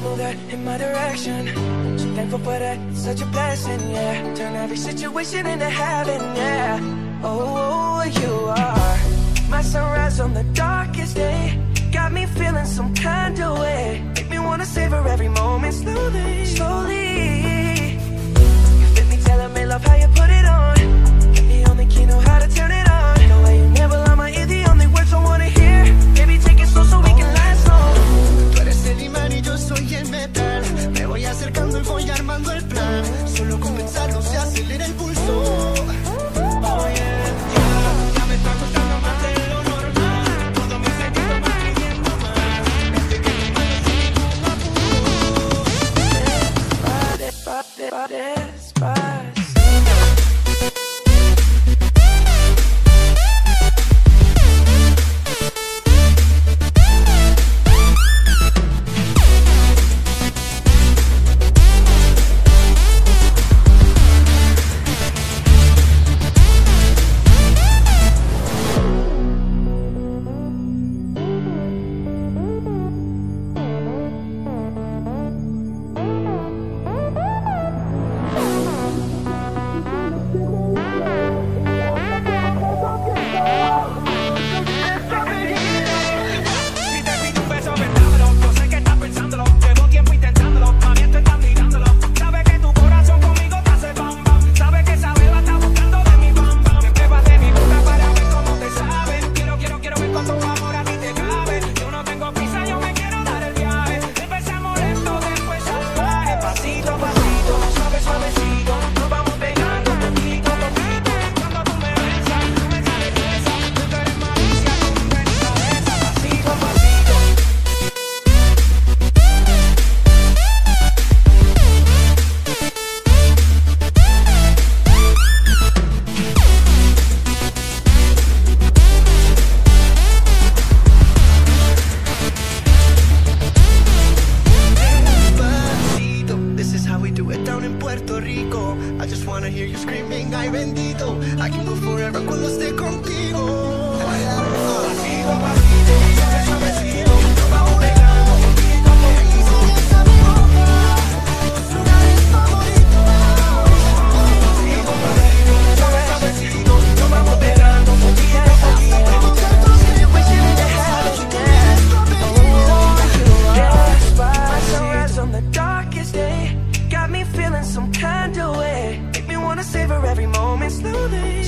move that in my direction. So thankful for that, it's such a blessing, yeah. Turn every situation into heaven, yeah. Oh, you are my sunrise on the darkest day. Got me feeling some kind of way. Make me wanna savor every moment slowly, slowly. You fit me, telling me love how you put it on. Got the only key, know how to turn it on. No way you never lie my ear, the only words I wanna hear. Baby, take it slow so we can last long. Tú eres el imán y yo soy el metal. Me voy acercando y voy armando el plan. Solo con pensarlo se acelera el pulso. Oh yeah, ya me está gustando más de lo normal. Todo mi secreto va pidiendo más. Desde que mi mano sin ningún apuro. Despacito. I just wanna hear you screaming, ay bendito. I can go forever cuando esté contigo. Pasito a pasito, suave suavecito, nos vamos pegando poquito a poquito. Y sigues a mi boca, tus lugares favoritos. Pasito a pasito, suave suavecito, nos vamos pegando poquito a poquito. Wishing to have you there. Oh, you are my sunrise on the darkest day. Got me feeling some kind of way. Make me wanna savor every moment slowly.